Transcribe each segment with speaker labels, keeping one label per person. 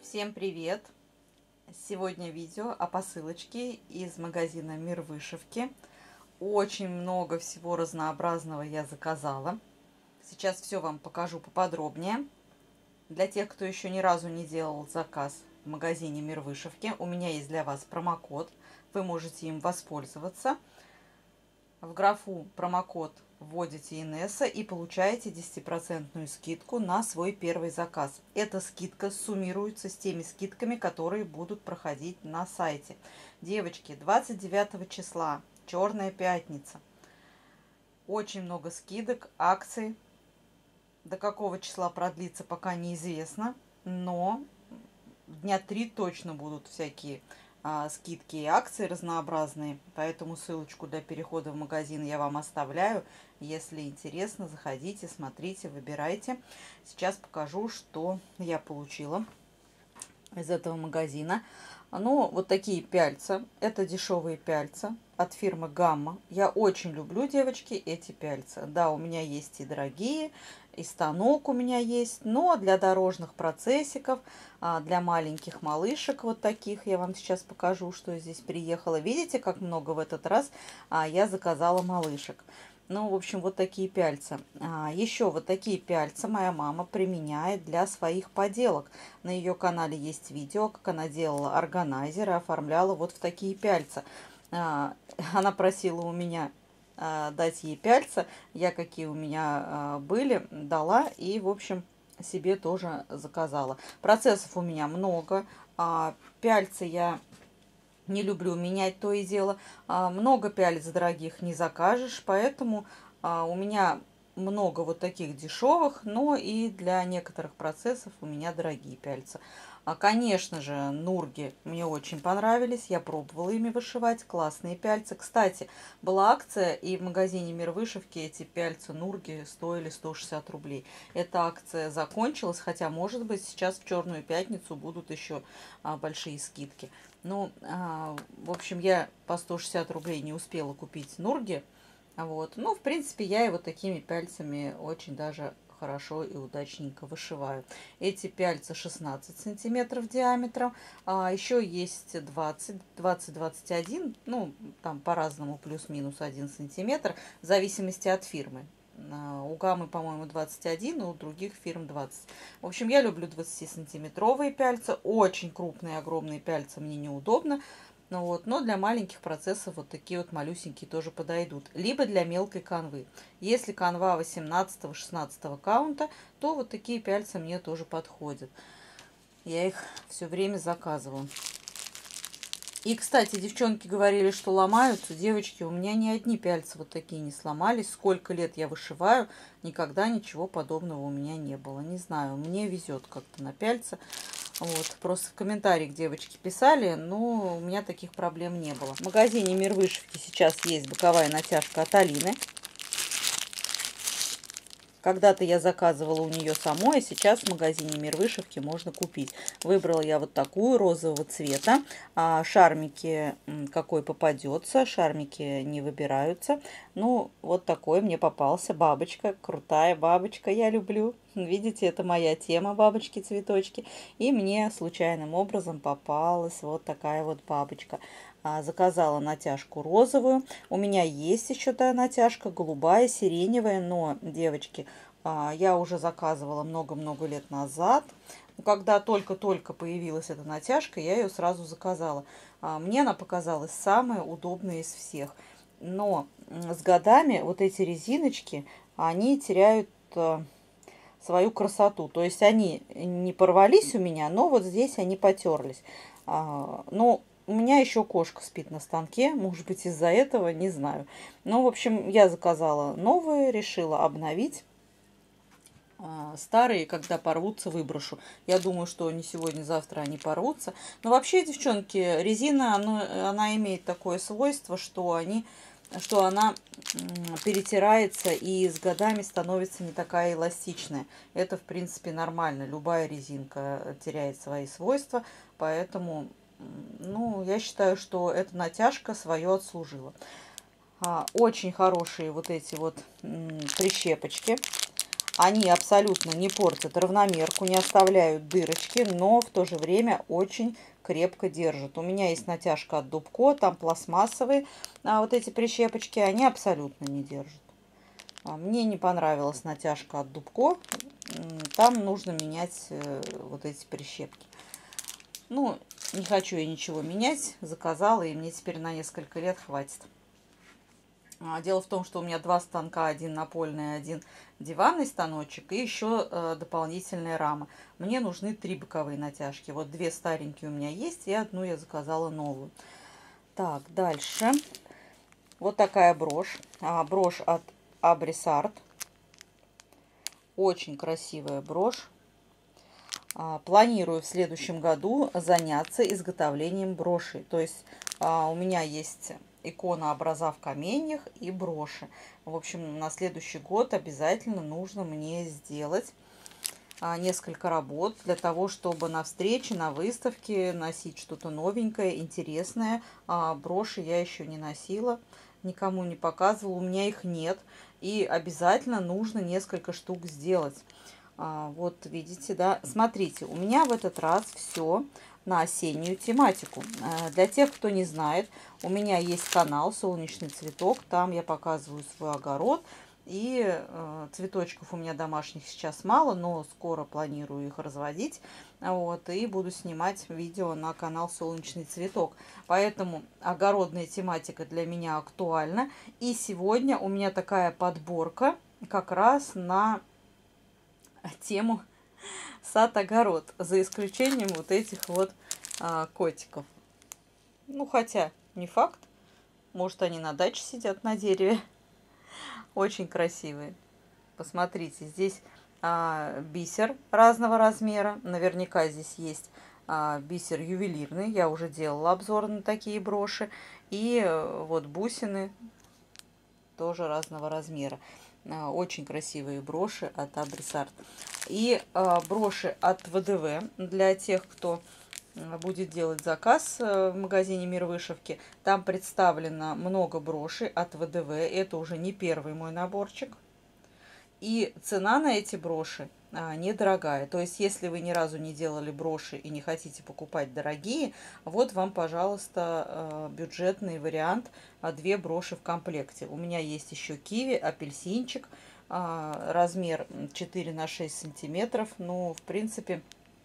Speaker 1: Всем привет! Сегодня видео о посылочке из магазина Мир Вышивки. Очень много всего разнообразного я заказала. Сейчас все вам покажу поподробнее. Для тех, кто еще ни разу не делал заказ в магазине Мир Вышивки, у меня есть для вас промокод. Вы можете им воспользоваться. В графу промокод вводите Инесса и получаете 10% скидку на свой первый заказ. Эта скидка суммируется с теми скидками, которые будут проходить на сайте. Девочки, 29 числа, Черная пятница. Очень много скидок, акций. До какого числа продлится, пока неизвестно. Но дня 3 точно будут всякие скидки и акции разнообразные, поэтому ссылочку для перехода в магазин я вам оставляю. Если интересно, заходите, смотрите, выбирайте. Сейчас покажу, что я получила из этого магазина. Ну, вот такие пяльца. Это дешевые пяльца от фирмы Гамма. Я очень люблю, девочки, эти пяльца. Да, у меня есть и дорогие, и станок у меня есть, но для дорожных процессиков, для маленьких малышек вот таких, я вам сейчас покажу, что здесь приехало. Видите, как много в этот раз я заказала малышек. Ну, в общем, вот такие пяльца. Еще вот такие пяльца моя мама применяет для своих поделок. На ее канале есть видео, как она делала органайзеры, оформляла вот в такие пяльца. Она просила у меня дать ей пяльца. Я, какие у меня были, дала и, в общем, себе тоже заказала. Процессов у меня много. Пяльцы я не люблю менять, то и дело. Много пяльц дорогих не закажешь, поэтому у меня много вот таких дешевых, но и для некоторых процессов у меня дорогие пяльца. Конечно же, нурги мне очень понравились, я пробовала ими вышивать, классные пяльцы. Кстати, была акция, и в магазине Мир Вышивки эти пяльцы нурги стоили 160 рублей. Эта акция закончилась, хотя, может быть, сейчас в Черную пятницу будут еще большие скидки. Ну, в общем, я по 160 рублей не успела купить нурги. Вот. Но, в принципе, я и вот такими пяльцами очень даже хорошо и удачненько вышиваю. Эти пяльца 16 сантиметров диаметром. Еще есть 20-21, ну, там по-разному, плюс-минус 1 сантиметр, в зависимости от фирмы. У Гаммы, по-моему, 21, у других фирм 20. В общем, я люблю 20-сантиметровые пяльца. Очень крупные, огромные пяльца мне неудобно. Ну вот, но для маленьких процессов вот такие вот малюсенькие тоже подойдут. Либо для мелкой канвы. Если канва 18-16 каунта, то вот такие пяльца мне тоже подходят. Я их все время заказываю. И, кстати, девчонки говорили, что ломаются. Девочки, у меня ни одни пяльцы вот такие не сломались. Сколько лет я вышиваю, никогда ничего подобного у меня не было. Не знаю, мне везет как-то на пяльца. Вот, просто в комментариях девочки писали, но у меня таких проблем не было. В магазине Мир Вышивки сейчас есть боковая натяжка от Алины. Когда-то я заказывала у нее самой, а сейчас в магазине Мир Вышивки можно купить. Выбрала я вот такую розового цвета. Шармики какой попадется, шармики не выбираются. Ну, вот такой мне попался. Бабочка, крутая бабочка, я люблю. Видите, это моя тема, бабочки-цветочки. И мне случайным образом попалась вот такая вот бабочка. Заказала натяжку розовую. У меня есть еще та натяжка голубая, сиреневая, но, девочки, я уже заказывала много-много лет назад. Когда только-только появилась эта натяжка, я ее сразу заказала. Мне она показалась самая удобная из всех. Но с годами вот эти резиночки, они теряют свою красоту. То есть они не порвались у меня, но вот здесь они потерлись. Но у меня еще кошка спит на станке, может быть, из-за этого, не знаю. Ну, в общем, я заказала новые, решила обновить. Старые, когда порвутся, выброшу. Я думаю, что не сегодня-завтра они порвутся. Но вообще, девчонки, резина, она имеет такое свойство, что она перетирается и с годами становится не такая эластичная. Это, в принципе, нормально. Любая резинка теряет свои свойства, поэтому, ну, я считаю, что эта натяжка свое отслужила. Очень хорошие вот эти вот прищепочки. Они абсолютно не портят равномерку, не оставляют дырочки, но в то же время очень крепко держат. У меня есть натяжка от Дубко, там пластмассовые, а вот эти прищепочки, они абсолютно не держат. Мне не понравилась натяжка от Дубко, там нужно менять вот эти прищепки. Ну, не хочу я ничего менять, заказала, и мне теперь на несколько лет хватит. Дело в том, что у меня два станка, один напольный, один диванный станочек, и еще дополнительная рама. Мне нужны 3 боковые натяжки. Вот 2 старенькие у меня есть, и одну я заказала новую. Так, дальше. Вот такая брошь. Брошь от Абрисарт. Очень красивая брошь. Планирую в следующем году заняться изготовлением брошей. То есть у меня есть икона образа в каменьях и броши. В общем, на следующий год обязательно нужно мне сделать несколько работ для того, чтобы на встрече, на выставке носить что-то новенькое, интересное. Броши я еще не носила, никому не показывала, у меня их нет. И обязательно нужно несколько штук сделать. Вот видите, да, смотрите, у меня в этот раз все на осеннюю тематику. Для тех, кто не знает, у меня есть канал «Солнечный цветок», там я показываю свой огород, и цветочков у меня домашних сейчас мало, но скоро планирую их разводить, вот, и буду снимать видео на канал «Солнечный цветок». Поэтому огородная тематика для меня актуальна, и сегодня у меня такая подборка как раз на тему сад-огород, за исключением вот этих вот котиков. Ну, хотя не факт. Может, они на даче сидят на дереве. Очень красивые. Посмотрите, здесь бисер разного размера. Наверняка здесь есть бисер ювелирный. Я уже делала обзор на такие броши. И вот бусины тоже разного размера. Очень красивые броши от Абрисарт. И броши от ВДВ для тех, кто будет делать заказ в магазине Мир Вышивки. Там представлено много брошей от ВДВ. Это уже не первый мой наборчик. И цена на эти броши недорогая. То есть, если вы ни разу не делали броши и не хотите покупать дорогие, вот вам, пожалуйста, бюджетный вариант. 2 броши в комплекте. У меня есть еще киви, апельсинчик, размер 4 на 6 сантиметров. Ну, в принципе,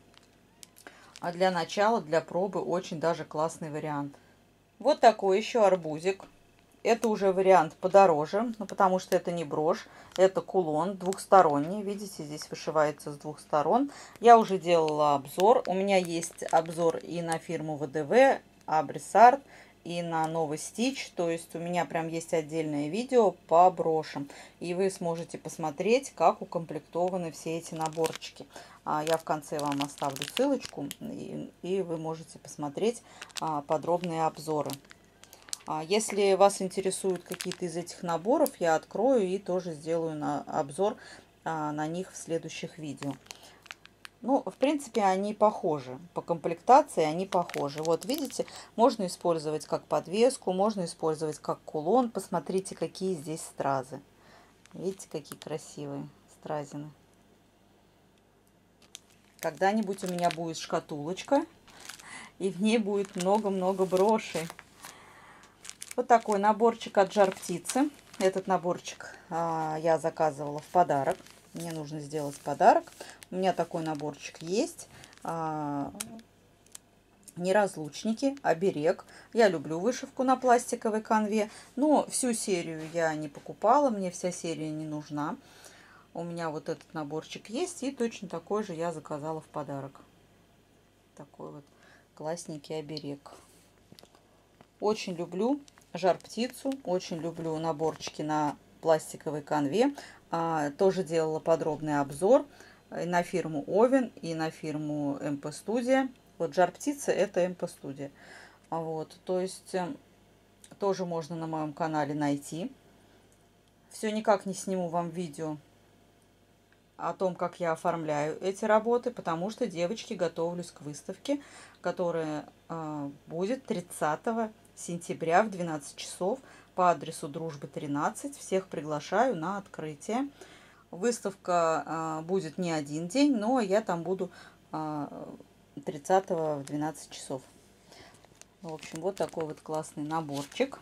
Speaker 1: для начала, для пробы очень даже классный вариант. Вот такой еще арбузик. Это уже вариант подороже, ну, потому что это не брошь, это кулон двухсторонний. Видите, здесь вышивается с 2 сторон. Я уже делала обзор. У меня есть обзор и на фирму ВДВ, Абрисарт, и на Новый Стич. То есть у меня прям есть отдельное видео по брошам. И вы сможете посмотреть, как укомплектованы все эти наборчики. Я в конце вам оставлю ссылочку, и вы можете посмотреть подробные обзоры. Если вас интересуют какие-то из этих наборов, я открою и тоже сделаю обзор на них в следующих видео. Ну, в принципе, они похожи. По комплектации они похожи. Вот, видите, можно использовать как подвеску, можно использовать как кулон. Посмотрите, какие здесь стразы. Видите, какие красивые стразины. Когда-нибудь у меня будет шкатулочка, и в ней будет много-много брошей. Вот такой наборчик от Жар-Птицы. Этот наборчик я заказывала в подарок. Мне нужно сделать подарок. У меня такой наборчик есть. Неразлучники, оберег. Я люблю вышивку на пластиковой канве, но всю серию я не покупала. Мне вся серия не нужна. У меня вот этот наборчик есть, и точно такой же я заказала в подарок. Такой вот классненький оберег. Очень люблю Жар-Птицу, очень люблю наборчики на пластиковой канве. Тоже делала подробный обзор и на фирму Овен, и на фирму МП Студия. Вот Жар-Птица — это МП Студия. Вот, то есть тоже можно на моем канале найти. Все никак не сниму вам видео о том, как я оформляю эти работы, потому что, девочки, готовлюсь к выставке, которая будет 30 сентября в 12 часов по адресу Дружбы 13. Всех приглашаю на открытие. Выставка будет не один день, но я там буду 30-го в 12 часов. В общем, вот такой вот классный наборчик.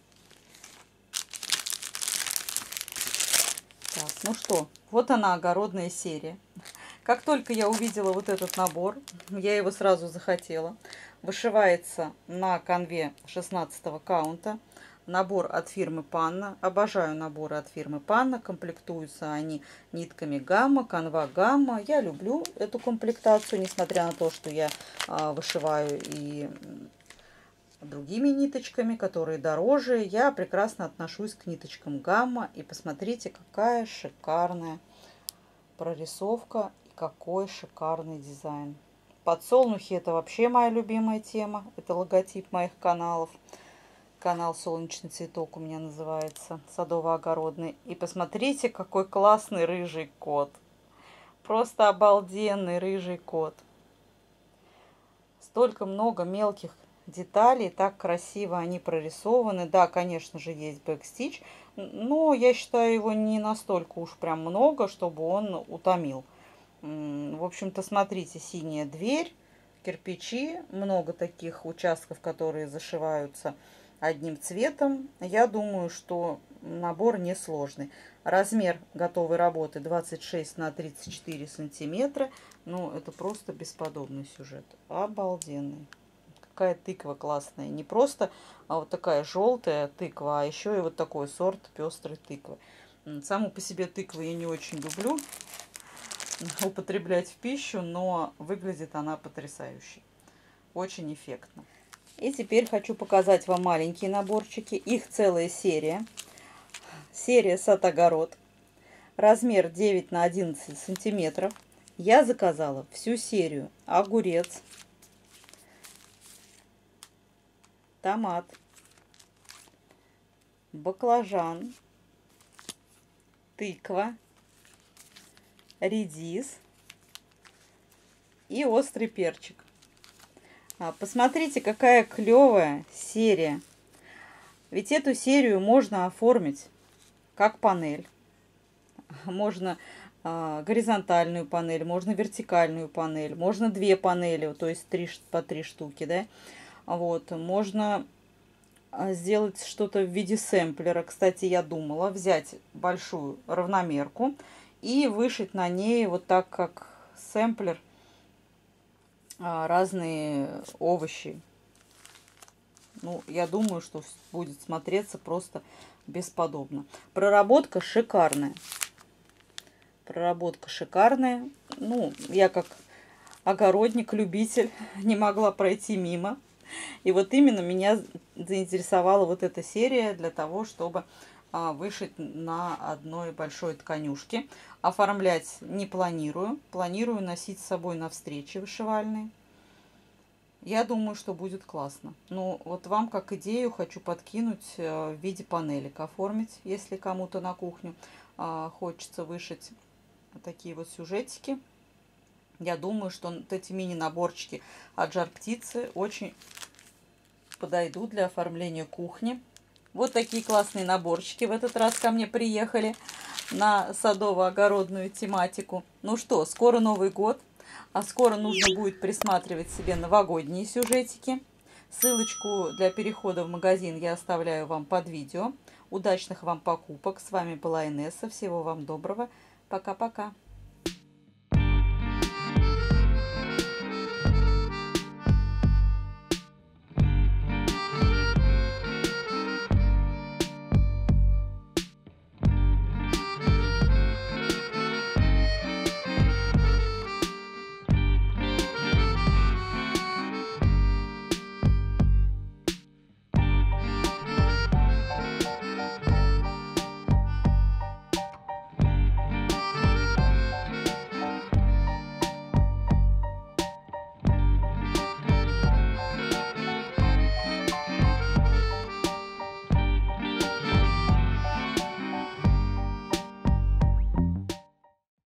Speaker 1: Так, ну что, вот она, огородная серия. Как только я увидела вот этот набор, я его сразу захотела. Вышивается на канве 16 каунта. Набор от фирмы Panna. Обожаю наборы от фирмы Panna. Комплектуются они нитками гамма, канва гамма. Я люблю эту комплектацию, несмотря на то, что я вышиваю и другими ниточками, которые дороже. Я прекрасно отношусь к ниточкам гамма. И посмотрите, какая шикарная прорисовка и какой шикарный дизайн. Подсолнухи — это вообще моя любимая тема. Это логотип моих каналов. Канал «Солнечный цветок» у меня называется, садово-огородный. И посмотрите, какой классный рыжий кот. Просто обалденный рыжий кот. Столько много мелких деталей, так красиво они прорисованы. Да, конечно же, есть бэкстич, но я считаю, его не настолько уж прям много, чтобы он утомил. В общем-то, смотрите, синяя дверь, кирпичи, много таких участков, которые зашиваются одним цветом. Я думаю, что набор несложный. Размер готовой работы 26 на 34 сантиметра. Ну, это просто бесподобный сюжет. Обалденный. Какая тыква классная. Не просто вот такая желтая тыква, а еще и вот такой сорт пестрой тыквы. Саму по себе тыкву я не очень люблю употреблять в пищу, но выглядит она потрясающе. Очень эффектно. И теперь хочу показать вам маленькие наборчики. Их целая серия. Серия «Сад-огород». Размер 9 на 11 сантиметров. Я заказала всю серию: огурец, томат, баклажан, тыква, редис и острый перчик. Посмотрите, какая клевая серия. Ведь эту серию можно оформить как панель. Можно горизонтальную панель, можно вертикальную панель, можно две панели, то есть по 3 штуки, да. Вот, можно сделать что-то в виде сэмплера. Кстати, я думала взять большую равномерку и вышить на ней вот так, как сэмплер, разные овощи. Ну, я думаю, что будет смотреться просто бесподобно. Проработка шикарная. Проработка шикарная. Ну, я как огородник, любитель, не могла пройти мимо. И вот именно меня заинтересовала вот эта серия для того, чтобы вышить на одной большой тканюшке. Оформлять не планирую. Планирую носить с собой на встречи вышивальные. Я думаю, что будет классно. Ну, вот вам как идею хочу подкинуть в виде панелек оформить, если кому-то на кухню хочется вышить такие вот сюжетики. Я думаю, что вот эти мини-наборчики от Жар-Птицы очень подойдут для оформления кухни. Вот такие классные наборчики в этот раз ко мне приехали на садово-огородную тематику. Ну что, скоро Новый год, а скоро нужно будет присматривать себе новогодние сюжетики. Ссылочку для перехода в магазин я оставляю вам под видео. Удачных вам покупок. С вами была Инесса. Всего вам доброго. Пока-пока.